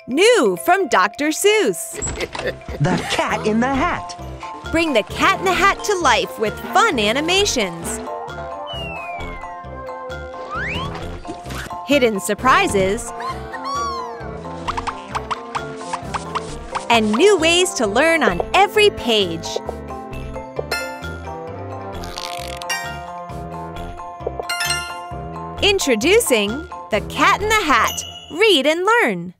New from Dr. Seuss. The Cat in the Hat. Bring the Cat in the Hat to life with fun animations. Hidden surprises. And new ways to learn on every page. Introducing The Cat in the Hat. Read and learn.